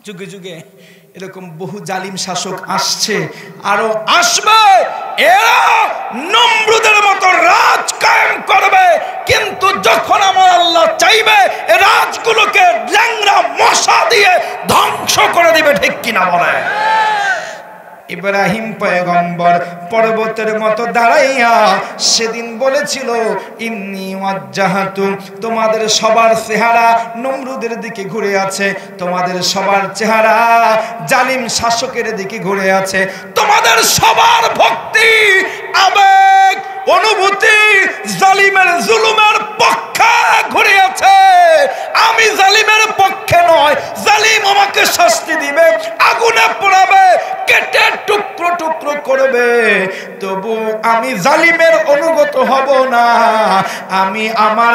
যুগে যুগে এরকম বহু জালিম শাসক আসছে, আরো আসবে। এরা নমরুদের মতো রাজ কায়েম করবে, কিন্তু যখন আমার আল্লাহ চাইবে এ রাজগুলোকে ল্যাংড়া মশা দিয়ে ধ্বংস করে দিবে। ঠিক কিনা বলে? ইব্রাহিম পয়গম্বর পর্বতের মতো দাঁড়াইয়া সেদিন বলেছিল, ইন্নী ওয়াজ্জাহাতু, তোমাদের সবার চেহারা নমরুদের দিকে ঘুরে আছে, তোমাদের সবার চেহারা জালিম শাসকের দিকে ঘুরে আছে, তোমাদের সবার ভক্তি আবেগ অনুভূতি জালিমের জুলুমের পক্ষে ঘুরে আছে। আমি জালিমের পক্ষে নয়, জালিম আমাকে শাস্তি দিবে, আগুনে পোড়াবে, কেটে টুকরো টুকরো করবে, তবু আমি জালিমের অনুগত হব না। আমি আমার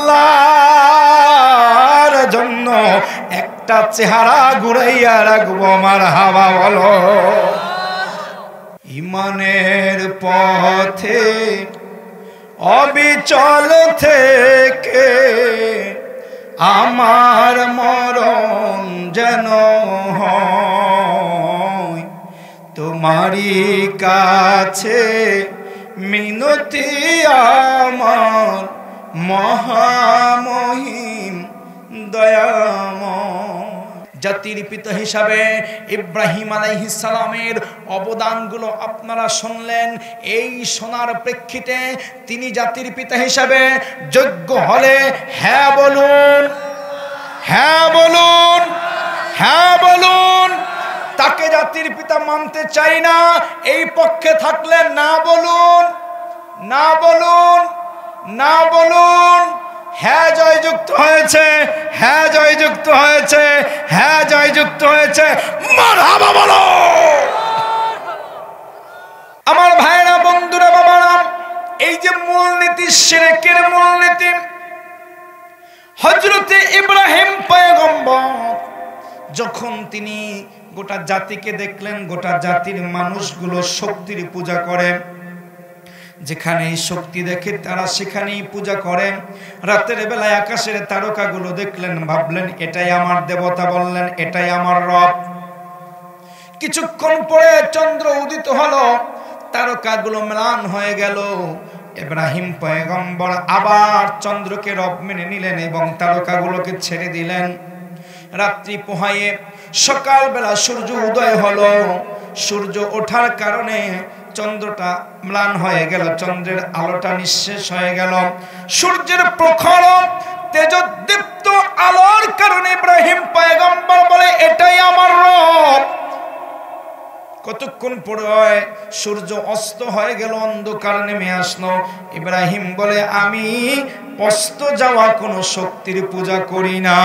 আল্লাহর জন্য একটা চেহারা ঘুরাইয়া রাখবো। আমার হাওয়া বলো। ইমানের পথে অবিচল থেকে আমার মরণ যেন হয়, তোমারই কাছে মিনতি আমার মহামহিম দয়াময়। জাতির পিতা হিসাবে ইব্রাহিম আলাইহিস সালামের অবদানগুলো আপনারা শুনলেন। এই শোনার প্রেক্ষিতে তিনি জাতির পিতা হিসাবে যোগ্য হলে হ্যাঁ বলুন, হ্যাঁ বলুন, হ্যাঁ বলুন। তাকে জাতির পিতা মানতে চাই না, এই পক্ষে থাকলে না বলুন, না বলুন, না বলুন। হ্যাঁ জয়যুক্ত হয়েছে, হ্যাঁ জয়যুক্ত হয়েছে, হ্যাঁ জয়যুক্ত হয়েছে। মারহাবা বলো। আমার ভাইরা, বন্ধুরা, বাবারা, এই যে মূলনীতি, শিরকের মূলনীতি, হযরতে ইব্রাহিম পয়গম্বর যখন তিনি গোটা জাতিকে দেখলেন, গোটা জাতির মানুষগুলো শক্তির পূজা করে, যেখানেই শক্তি দেখে তারা সেখানেই পূজা করে। রাতের বেলায় আকাশের তারকাগুলো দেখলেন, ভাবলেন এটাই আমার দেবতা, বললেন এটাই আমার রব। কিছুক্ষণ পরে চন্দ্র উদিত হলো, তারকাগুলো ম্লান হয়ে গেল। ইব্রাহিম পয়গম্বর আবার চন্দ্রকে রব মেনে নিলেন এবং তারকাগুলোকে ছেড়ে দিলেন। রাত্রি পোহায়ে সকালবেলা সূর্য উদয় হলো। সূর্য ওঠার কারণে চন্দ্রটা ম্লান হয়ে গেল, চন্দ্রের আলোটা নিঃশেষ হয়ে গেল। সূর্যের প্রখর তেজোদ্দীপ্ত আলোর কারণে ইব্রাহিম পয়গম্বর বলে এটাই আমার রব। কতক্ষণ পরে সূর্য অস্ত হয়ে গেল, অন্ধকার নেমে আসলো। ইব্রাহিম বলে আমি অস্ত যাওয়া কোনো শক্তির পূজা করি না।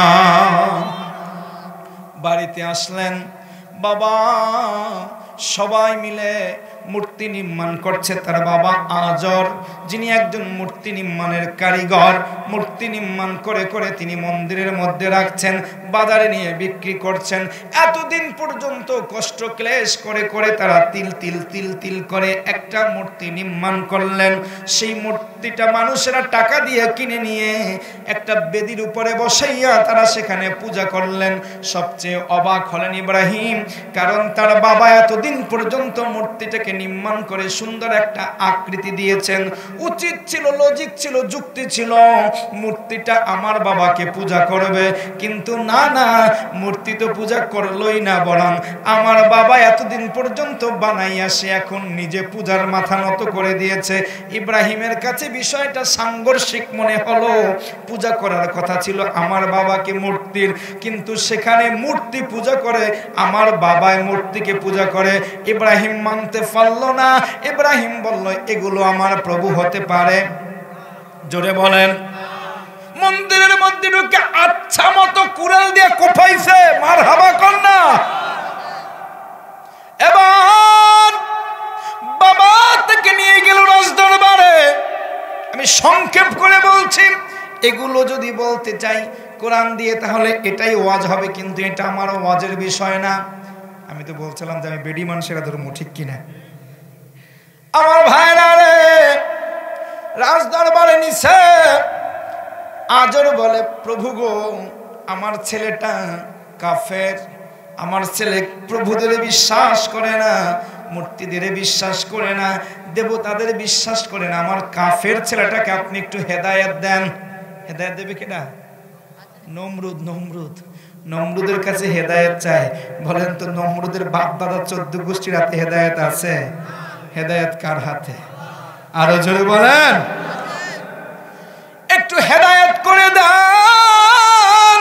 বাড়িতে আসলেন, বাবা সবাই মিলে মূর্তি নির্মাণ করছে। তার বাবা আজর, যিনি একজন মূর্তি নির্মাণের কারিগর, মূর্তি নির্মাণ করে করে তিনি মন্দিরের মধ্যে রাখছেন, বাজারে নিয়ে বিক্রি করছেন। এতদিন পর্যন্ত কষ্ট ক্লেশ করে করে তারা তিল তিল তিল তিল করে একটা মূর্তি নির্মাণ করলেন। সেই মূর্তিটা মানুষেরা টাকা দিয়ে কিনে নিয়ে একটা বেদির উপরে বসাইয়া তারা সেখানে পূজা করলেন। সবচেয়ে অবাক হলেন ইব্রাহিম, কারণ তার বাবা এতদিন পর্যন্ত মূর্তিটাকে নির্মাণ করে সুন্দর একটা আকৃতি দিয়েছেন। উচিত ছিল, লজিক ছিল, যুক্তি ছিল, মূর্তিটা আমার বাবাকে পূজা করবে, কিন্তু না না, মূর্তি তো পূজা করলই না, বরং আমার বাবা এতদিন পর্যন্ত বানাইয়া সে এখন নিজে পূজার মাথা নত করে দিয়েছে। ইব্রাহিমের কাছে বিষয়টা সাংঘর্ষিক মনে হলো। পূজা করার কথা ছিল আমার বাবাকে মূর্তির, কিন্তু সেখানে মূর্তি পূজা করে, আমার বাবায় মূর্তিকে পূজা করে। ইব্রাহিম মানতে পারল না। ইব্রাহিম বলল এগুলো আমার প্রভু হতে পারে? জোরে বলেন। মন্দিরের মধ্যে ঢুকে আচ্ছা মতো কুড়াল দিয়ে কোপাইছে, মারহাবা কর না। এবার বাবা থেকে নিয়ে গেল রাজদরবারে। আমি সংক্ষেপ করে বলছি, এগুলো যদি বলতে চাই কোরআন দিয়ে তাহলে এটাই ওয়াজ হবে, কিন্তু এটা আমার ওয়াজের বিষয় না। আমি তো বলছিলাম যে আমি বেডি মানুষেরা ধর্ম, ঠিক কিনা? আমার ভাইরা রে, রাজদরবারে নিছে। আজর বলে প্রভু গো, আমার ছেলেটা কাফের, আমার ছেলে প্রভুদের বিশ্বাস করে না, মূর্তিদের বিশ্বাস করে না, দেবতাদের বিশ্বাস করে না। আমার কাফের ছেলেটাকে আপনি একটু হেদায়েত দেন। হেদায়েত দেবে কেডা? নমরুদ। নমরুদের কাছে হেদায়েত চায়। বলেন তো নমরুদের বাপ দাদা 14 গোষ্ঠীর হাতে হেদায়েত আছে? হেদায়েত কার হাতে? আরো জোরে বলেন, একটু হেদায়েত করে দেন।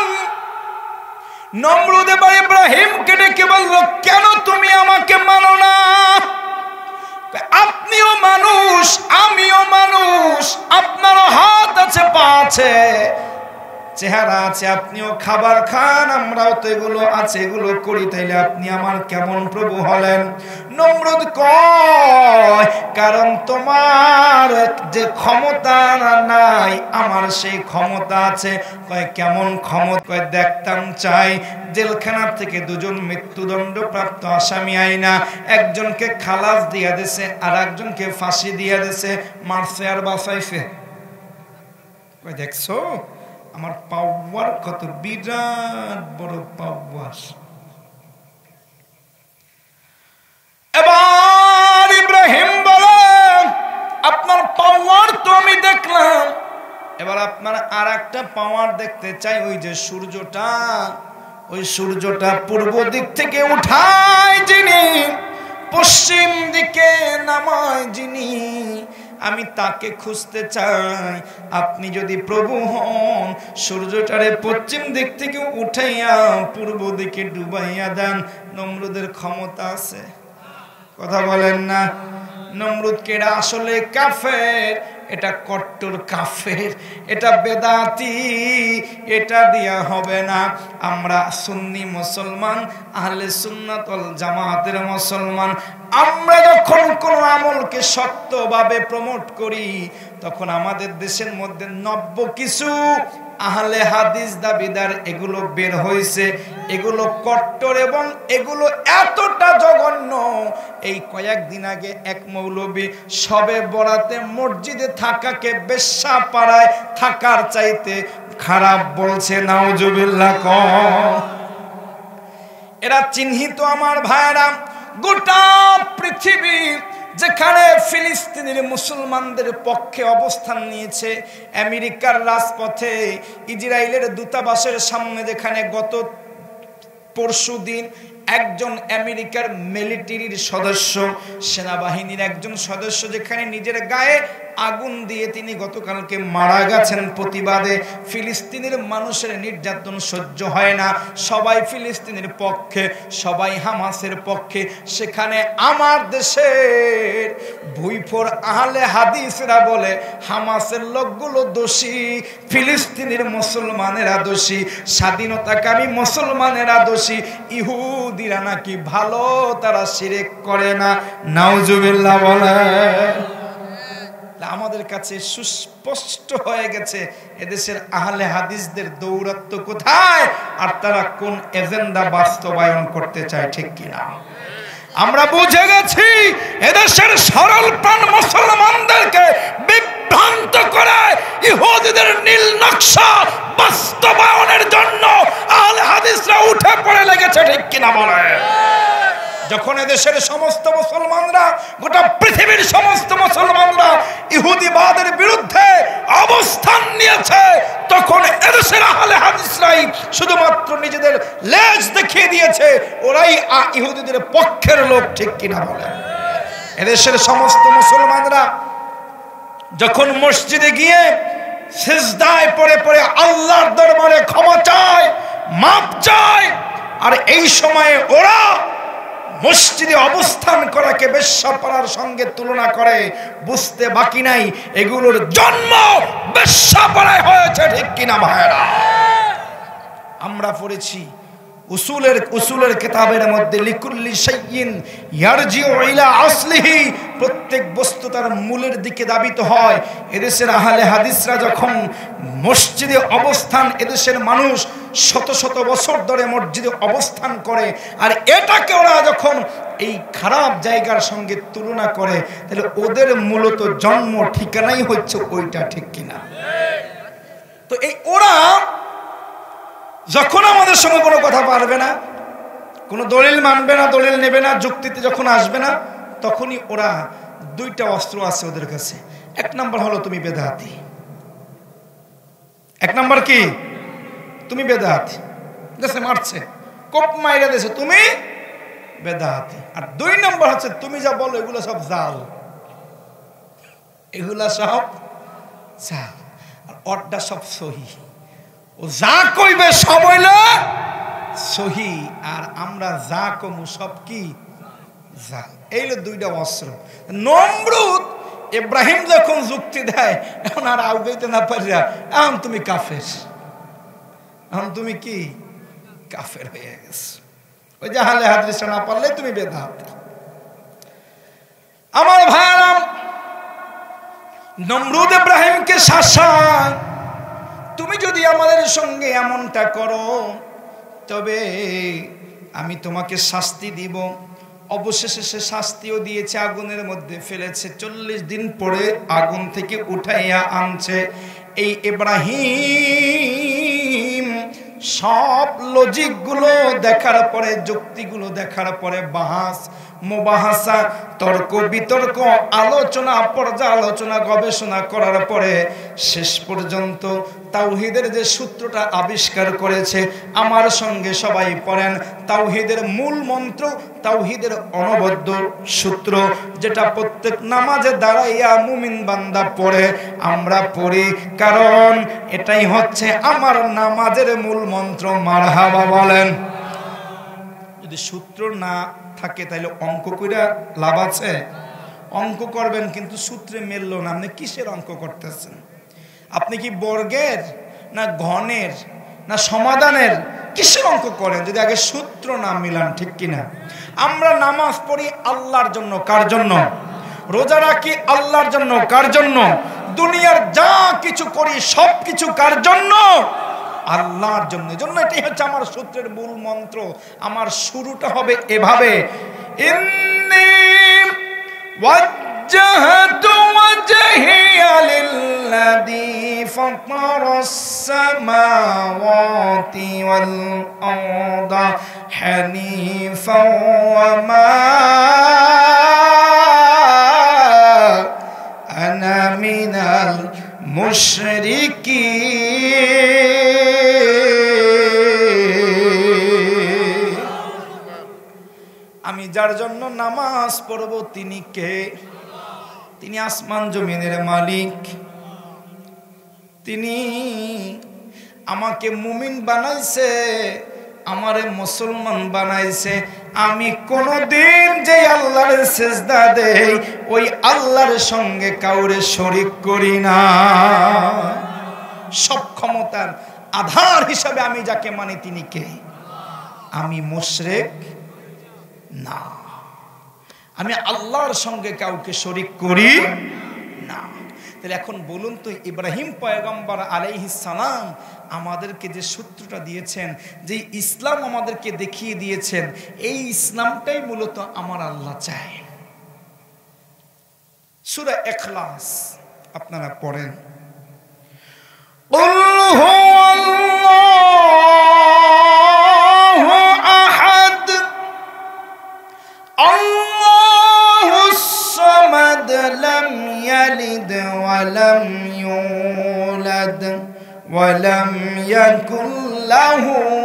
নমরুদ এবার ইব্রাহিমকে ডেকে বলল, কেন তুমি আমাকে মানো না? আপনিও মানুষ, আমিও মানুষ, আপনারও হাত আছে, পা আছে, চেহারা আছে, আপনিও খাবার খান, আমরাও তো এগুলো আছে, এগুলো করি, তাইলে আপনি আমার কেমন প্রভু হলেন? নমরুদ কয়, কারণ তোমার যে ক্ষমতা নাই আমার সেই ক্ষমতা আছে। কয় কেমন ক্ষমতা? কয় দেখতাম চাই জেলখানা থেকে 2জন মৃত্যুদণ্ড প্রাপ্ত আসামি আইনা, একজনকে খালাস দিয়া দিছে আর একজনকে ফাঁসি দিয়া দিছে, মারছে আর বাঁচাইছে। কয় দেখছো আমার পাওয়ার কত বিরাট বড় পাওয়ার। এবার ইব্রাহিম বলেন, আপনার পাওয়ার তো আমি দেখলাম, এবার আপনার আর একটা পাওয়ার দেখতে চাই। ওই যে সূর্যটা, ওই সূর্যটা পূর্ব দিক থেকে উঠায় যিনি, পশ্চিম দিকে নামায় যিনি, আমি তাকে খুঁজতে চাই। আপনি যদি প্রভু হন, সূর্যটারে পশ্চিম দিক থেকে উঠাইয়া পূর্ব দিকে ডুবাইয়া দেন। নমরুদের ক্ষমতা আছে? কথা বলেন না। নমরুদ কেডা? আসলে কাফের, এটা কট্টর কাফের, এটা বেদাতি, এটা দিয়া হবে না। আমরা সুন্নি মুসলমান, আহলে সুন্নাত ওয়াল জামাতের মুসলমান। আমরা যখন কোন আমলকে সত্যভাবে প্রমোট করি, তখন আমাদের দেশের মধ্যে নব্য কিছু আহলে হাদিস দাবিদার এগুলো বের হয়েছে, এগুলো কট্টর এবং এগুলো এতটা জঘন্য। এই কয়েকদিন আগে এক মৌলবী সবে বরাতে মসজিদে থাকাকে বেশ্যা পাড়ায় থাকার চাইতে খারাপ বলছে। নাউজুবিল্লাহ। এরা চিহ্নিত আমার ভাইরা। গোটা পৃথিবী যেখানে ফিলিস্তিনের মুসলমানদের পক্ষে অবস্থান নিয়েছে, আমেরিকার রাজপথে, ইসরায়েলের দূতাবাসের সামনে, যেখানে গত পরশুদিন একজন আমেরিকার মিলিটারির সদস্য, সেনাবাহিনীর একজন সদস্য, যেখানে নিজের গায়ে আগুন দিয়ে তিনি গতকালকে মারা গেছেন প্রতিবাদে। ফিলিস্তিনের মানুষের নির্যাতন সহ্য হয় না, সবাই ফিলিস্তিনের পক্ষে, সবাই হামাসের পক্ষে। সেখানে আমার দেশের ভুইফোর আহলে হাদিসরা বলে হামাসের লোকগুলো দোষী, ফিলিস্তিনের মুসলমানেরা দোষী, স্বাধীনতাকামী মুসলমানেরা দোষী, ইহুদিরা নাকি ভালো, তারা শিরক করে না। নাউজুবিল্লাহ বলে। আমাদের কাছে সুস্পষ্ট হয়ে গেছে এদেশের আহলে হাদিসদের দৌরাত্ম্য কোথায়, আর তারা কোন এজেন্ডা বাস্তবায়ন করতে চায়, ঠিক কিনা? আমরা বুঝে গেছি এদেশের সরল প্রাণ মুসলমানদেরকে বিভ্রান্ত করে ইহুদিদের নীল নকশা বাস্তবায়নের জন্য আহলে হাদিসরা উঠে পড়ে লেগেছে, ঠিক কিনা বলে? যখন এদেশের সমস্ত মুসলমানরা, গোটা পৃথিবীর সমস্ত মুসলমানরা ইহুদিবাদের বিরুদ্ধে অবস্থান নিয়েছে, তখন এদেশের আহলে হাদিসরাই শুধুমাত্র নিজেদের লেজ দেখিয়ে দিয়েছে, ওরাই ইহুদিদের পক্ষের লোক, ঠিক কিনা বলে? এদেশের সমস্ত মুসলমানরা যখন মসজিদে গিয়ে সিজদায় পড়ে পড়ে আল্লাহর দরবারে ক্ষমা চায়, মাপ চায়, আর এই সময়ে ওরা মসজিদে অবস্থান করাকে বেশ্যাপাড়ার সঙ্গে তুলনা করে, বুঝতে বাকি নাই এগুলোর জন্ম বেশ্যাপাড়ায় হয়েছে, ঠিক কিনা ভাইরা? আমরা পড়েছি উসুলের কিতাবের মধ্যে লিকুল্লি শাইইন ইয়ারজিউ ইলা আসলিহি, প্রত্যেক বস্তু তার মূলের দিকে ধাবিত হয়। এদেশের আহলে হাদিসরা যখন মসজিদে অবস্থান, এদেশের মানুষ শত শত বছর ধরে মসজিদে অবস্থান করে, আর এটাকে ওরা যখন এই খারাপ জায়গার সঙ্গে তুলনা করে, তাহলে ওদের মূলত জন্ম ঠিকানাই হচ্ছে ওইটা, ঠিক কিনা? তো এই ওরা যখন আমাদের সঙ্গে কোনো কথা পারবে না, কোনো দলিল মানবে না, দলিল নেবে না, যুক্তিতে যখন আসবে না তখনই ওরা দুইটা অস্ত্র আছে ওদের কাছে। এক নাম্বার হলো তুমি বেদাতি, এক নাম্বার কি তুমি বেদাতি, দেশে মারছে কোপ মাইরা দেশে তুমি বেদাতি। আর দুই নাম্বার হচ্ছে তুমি যা বলো এগুলো সব জাল, এগুলা সব জাল, আর ওরটা সব সহি। ও যা কইবে সব হইল সহি, আর আমরা যা কমু সব কি জাল। এই হলো দুইটা অস্ত্র। নমরুদ ইব্রাহিম যখন যুক্তি দেয় এখন আর আউগাইতে না পারিয়া এখন তুমি কাফের, এখন তুমি কি কাফের হয়ে গেছ। ওই যে হালে হাদিস না পারলে তুমি বেদাতি। আমার ভাইরা, নমরুদ ইব্রাহিমকে শাসায়, তুমি যদি আমাদের সঙ্গে এমনটা করো তবে আমি তোমাকে শাস্তি দিব। অবশেষে সে শাস্তিও দিয়েছে, আগুনের মধ্যে ফেলেছে, 40 দিন পরে আগুন থেকে উঠাইয়া আনছে। এই ইব্রাহিম সব লজিকগুলো দেখার পরে, যুক্তিগুলো দেখার পরে বাহাস মুবাহাসা, তর্ক বিতর্ক, আলোচনা পর্যালোচনা গবেষণা করার পরে শেষ পর্যন্ত তাওহীদের যে সূত্রটা আবিষ্কার করেছে, আমার সঙ্গে সবাই পড়েন, তাওহীদের মূল মন্ত্র, তাওহীদের অনবদ্য সূত্র, যেটা প্রত্যেক নামাজে দাঁড়াইয়া মুমিন বান্দা পড়ে, আমরা পড়ি, কারণ এটাই হচ্ছে আমার নামাজের মূল মন্ত্র। মারহাবা বলেন। যদি সূত্র না থাকে তাহলে অঙ্ক কইরা লাভ আছে? অঙ্ক করবেন কিন্তু সূত্রে মিলল না, আপনি কিসের অঙ্ক করতেছেন? আপনি কি বর্গের না ঘনের না সমাধানের, কিসের অঙ্ক করেন যদি আগে সূত্র না মিলান? ঠিক কিনা? আমরা নামাজ পড়ি আল্লাহর জন্য, কার জন্য? রোজা রাখি আল্লাহর জন্য, কার জন্য? দুনিয়ার যা কিছু করি সব কিছু কার জন্য? আল্লাহর জন্য। এজন্য এটাই হচ্ছে আমার সূত্রের মূল মন্ত্র। আমার শুরুটা হবে এভাবে, ইন্নী ওয়াজ্জাহতু ওয়াজহিয়া লিল্লাযী ফাতারাস সামাওয়াতি ওয়াল আরদা হানিফাও ওয়া মা আনা মিনাল মুশরিকিন। আমি যার জন্য নামাজ পড়ব তিনি কে? তিনি আসমান জমিনের মালিক। তিনি আমাকে মুমিন বানাইছে, আমারে মুসলমান বানাইছে। আমি কোনদিন যে আল্লাহর সিজদা দেই ওই আল্লাহর সঙ্গে কাউরে শরীক করি না। সব ক্ষমতার আধার হিসাবে আমি যাকে মানি তিনি কে? আমি মুশরিক না, আমি আল্লাহর সঙ্গে কাউকে শরীক করি না। তাহলে এখন বলুন তো, ইব্রাহিম পয়গম্বর আলাইহিস সালাম আমাদেরকে যে সূত্রটা দিয়েছেন, যে ইসলাম আমাদেরকে দেখিয়ে দিয়েছেন, এই ইসলামটাই মূলত আমার আল্লাহ চায়। সূরা ইখলাস আপনারা পড়েন, لم يلد ولم يولد ولم يكن له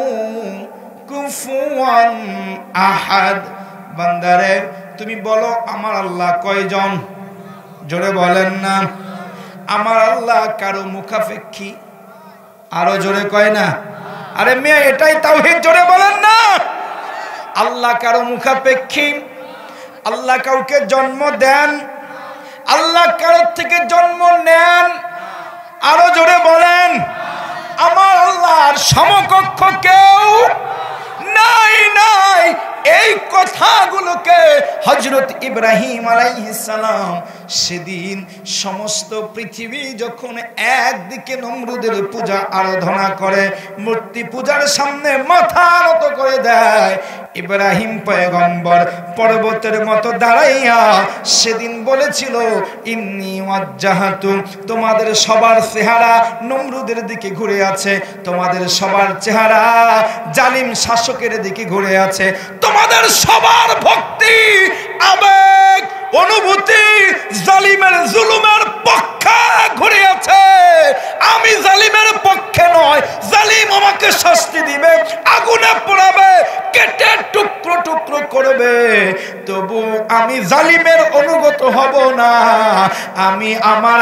كفوا أحد। বান্দারে তুমি বলো আমার আল্লাহ কয়জন? জোরে বলেন না। আমার আল্লাহ কারো মুখাপেক্ষী? আরো জোরে কয় না? আরে মেয়ে এটাই তাওহীদ, জোরে বলেন না। আল্লাহ কারো মুখাপেক্ষী? আল্লাহ কাউকে জন্ম দেন? আল্লাহ কারোর থেকে জন্ম নেন? আরো জোরে বলেন। আমার আল্লাহর সমকক্ষ কেউ নাই, নাই। এই কথাগুলোকে হযরত ইব্রাহিম আলাইহিস সালাম সেদিন সমস্ত পৃথিবী যখন একদিকে নমরুদের পূজা আরাধনা করে, মূর্তি পূজার সামনে মাথা নত করে দেয়, ইব্রাহিম পয়গম্বর পর্বতের মতো দাঁড়াইয়া সেদিন বলেছিল, ইন্নী ওয়াজ্জাহাতু, তোমাদের সবার চেহারা নমরুদের দিকে ঘুরে আছে, তোমাদের সবার চেহারা জালিম শাসকের দিকে ঘুরে আছে, তোমাদের সবার ভক্তি আবেগ অনুভূতি জালিমের জুলুমের পক্ষে ঘুরে আছে। আমি জালিমের পক্ষে নয়, জালিম আমাকে শাস্তি দিবে, আগুনে পোড়াবে, কেটে টুকরো টুকরো করবে, তবু আমি জালিমের অনুগত হব না। আমি আমার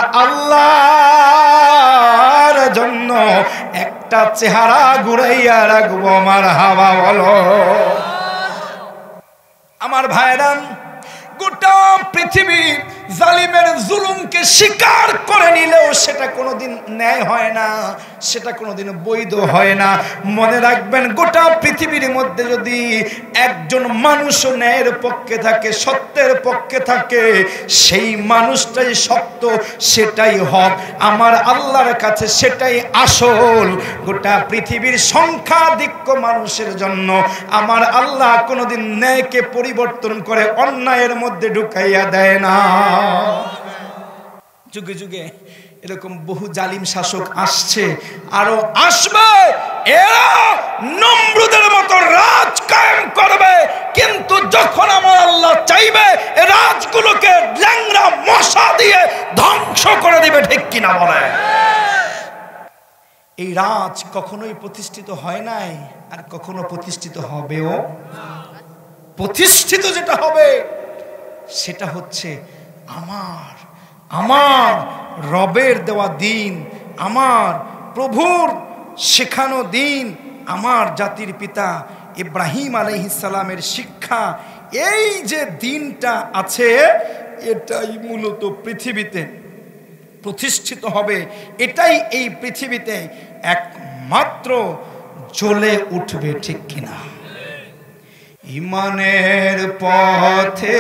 আল্লাহর জন্য একটা চেহারা ঘুরাইয়া রাখবো। আমার হাওয়া বলো। আমার ভাইরান, গোটা পৃথিবী জালিমের জুলুমকে স্বীকার করে নিলেও সেটা কোনোদিন ন্যায় হয় না, সেটা কোনোদিন বৈধ হয় না। মনে রাখবেন, গোটা পৃথিবীর মধ্যে যদি একজন মানুষও ন্যায়ের পক্ষে থাকে, সত্যের পক্ষে থাকে, সেই মানুষটাই সত্য, সেটাই হক। আমার আল্লাহর কাছে সেটাই আসল। গোটা পৃথিবীর সংখ্যাধিক্য মানুষের জন্য আমার আল্লাহ কোনোদিন ন্যায়কে পরিবর্তন করে অন্যায়ের মধ্যে ঢুকাইয়া দেয় না। যুগে যুগে এরকম বহু জালিম শাসক আসছে, আরো আসবে। এরা নমরুদের মতো রাজ কায়েম করবে, কিন্তু যখন আমার আল্লাহ চাইবে রাজগুলোকে ল্যাংড়া মশা দিয়ে ধ্বংস করে দিবে। ঠিক কিনা বলে? এই রাজ কখনোই প্রতিষ্ঠিত হয় নাই, আর কখনো প্রতিষ্ঠিত হবেও। প্রতিষ্ঠিত যেটা হবে সেটা হচ্ছে আমার রবের দেওয়া দিন, আমার প্রভুর শেখানো দিন, আমার জাতির পিতা ইব্রাহিম আলাইহিস সালামের শিক্ষা। এই যে দিনটা আছে, এটাই মূলত পৃথিবীতে প্রতিষ্ঠিত হবে, এটাই এই পৃথিবীতে একমাত্র জ্বলে উঠবে। ঠিক কিনা? ঈমানের পথে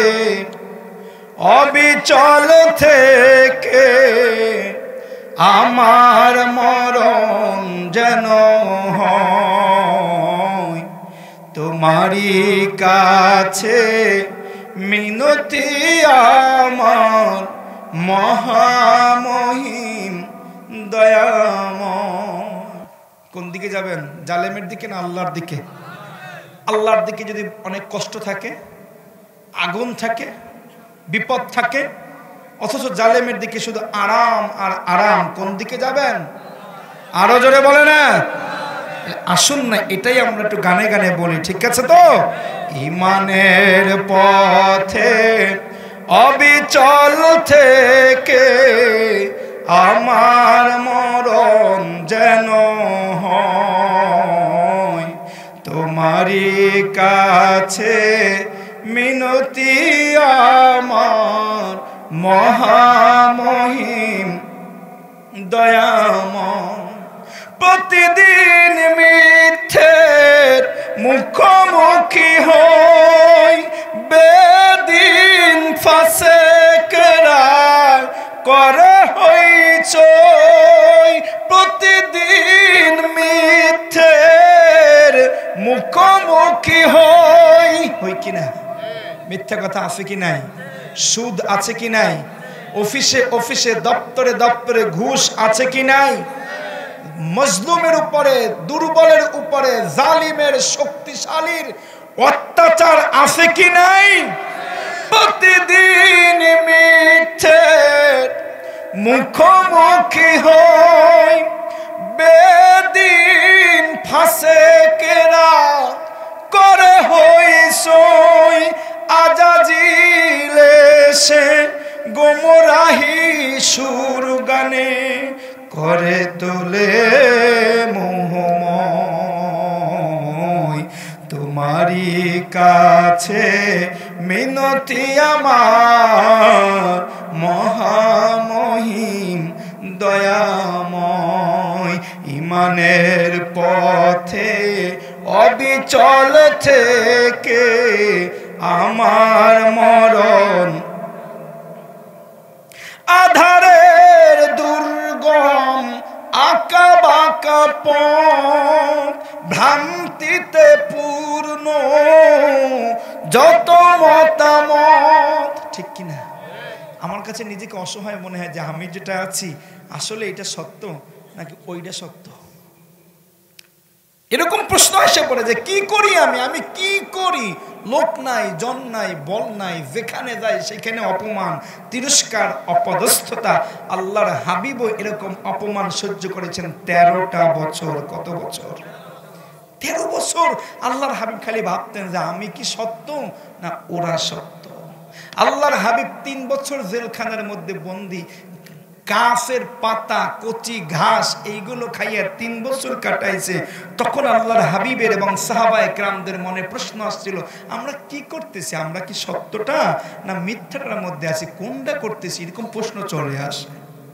অবিচল থেকে আমার মরণ যেন হয়, তোমারই কাছে মিনতি আমার মহামহিম দয়াময়। কোন দিকে যাবেন? জালেমের দিকে না আল্লাহর দিকে? আল্লাহর দিকে যদি অনেক কষ্ট থাকে, আগুন থাকে, বিপদ থাকে, অথচ জালেমের দিকে শুধু আরাম আর আরাম, কোন দিকে যাবেন? আরো জোরে বলে না? আসুন না, এটাই আমরা একটু গানে গানে বলি, ঠিক আছে তো? ঈমানের পথে অবিচল থেকে আমার মরণ যেন হয়, তোমারই কাছে মিনতি আমার মহামহিম দয়াময়। প্রতিদিন মিথ্যের মুখোমুখি হই, বেদিন ফাসেকরা করে হইচই। প্রতিদিন মিথ্যের মুখোমুখি হই কিনা? মিথ্যা কথা আছে কি নাই? সুদ আছে কি নাই? অফিসে অফিসে দপ্তরে দপ্তরে ঘুষ আছে কি নাই? মজলুমের উপরে, দুর্বলের উপরে, জালিমের শক্তিশালীর অত্যাচার আছে কি নাই? প্রতিদিন মিথ্যের মুখোমুখি হই, বেদিন ফাসেকেরা করে হইচই। আজাজিল এসে গোমরাহি সুর গানে করে তোলে মোহময়, তোমারই কাছে মিনতি আমার মহামহিম দয়াময়। ঈমানের পথে অবিচল থেকে আমার মরণ, আধারের দুর্গম আঁকা বাঁকা পথ, ভ্রান্তিতে পূর্ণ যত মতামত, ঠিক কিনা? আমার কাছে নিজেকে অসহায় মনে হয় যে আমি যেটা আছি আসলে এটা সত্য নাকি ওইটা সত্য। এরকম প্রশ্ন এসে পড়ে যে কি করি আমি কি করি? লোক নাই, জন নাই, বল নাই, যেখানে যাই সেখানে অপমান, তিরস্কার, অপদস্থতা। আল্লাহর হাবিবও এরকম অপমান সহ্য করেছেন 13টা বছর। কত বছর? 13 বছর আল্লাহর হাবিব খালি ভাবতেন যে আমি কি সত্য না ওরা সত্য। আল্লাহর হাবিব 3 বছর জেলখানার মধ্যে বন্দী, গাছের পাতা, কচি ঘাস এইগুলো খাইয়া 3 বছর কাটাইছে। তখন আল্লাহর হাবিবের এবং সাহাবায়ে কেরামদের মনে প্রশ্ন আসছিল, আমরা কি করতেছি? আমরা কি সত্যটা না মিথ্যাটার মধ্যে আছি? কোনটা করতেছি? এরকম প্রশ্ন চলে আসে।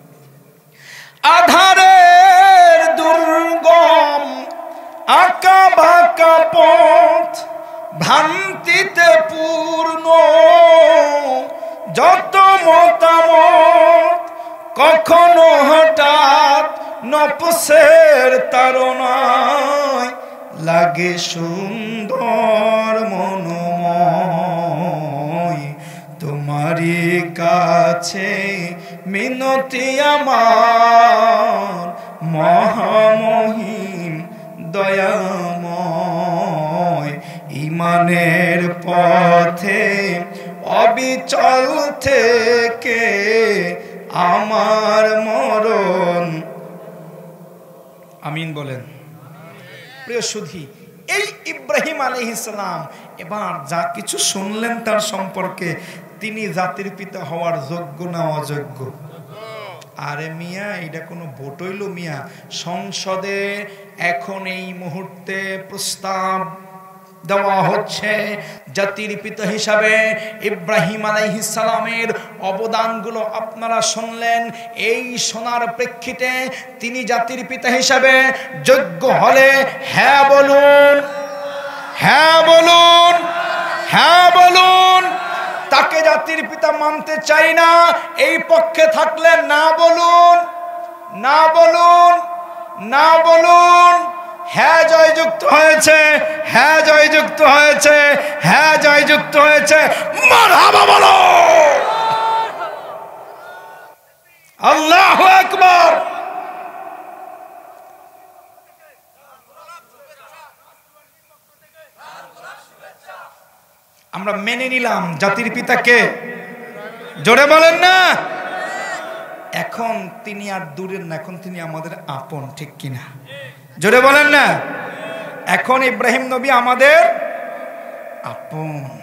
আধারের দুর্গম আঁকা বাঁকা পথ, ভ্রান্তিতে পূর্ণ যত মতামত, কখনো হঠাৎ নফসের তাড়নায় লাগে সুন্দর মনোময়। তোমারই কাছে মিনতি আমার মহামহিম দয়াময়। ইমানের পথে অবিচল থেকে আমার মরণ। আমিন বলেন। প্রিয় সুধী, এই ইব্রাহিম আলাইহিস সালাম এবার যা কিছু শুনলেন তার সম্পর্কে, তিনি জাতির পিতা হওয়ার যোগ্য না অযোগ্য? আরে মিয়া, এটা কোনো ভোট হইল মিয়া? সংসদে এখন এই মুহূর্তে প্রস্তাব দেওয়া হচ্ছে জাতির পিতা হিসাবে ইব্রাহিম আলাইহিস সালামের অবদানগুলো আপনারা শুনলেন। এই শোনার প্রেক্ষিতে তিনি জাতির পিতা হিসাবে যোগ্য হলে হ্যাঁ বলুন, হ্যাঁ বলুন, হ্যাঁ বলুন। তাকে জাতির পিতা মানতে চাই না, এই পক্ষে থাকলে না বলুন, না বলুন, না বলুন। হ্যাঁ জয়যুক্ত হয়েছে, হ্যাঁ জয়যুক্ত হয়েছে, হ্যাঁ জয়যুক্ত হয়েছে। মারহাবা বলো। আল্লাহু আকবার। আমরা মেনে নিলাম জাতির পিতাকে, জোরে বলেন না? এখন তিনি আর দূরের না, এখন তিনি আমাদের আপন, ঠিক কিনা? জোরে বলেন না? এখন ইব্রাহিম নবী আমাদের আপন।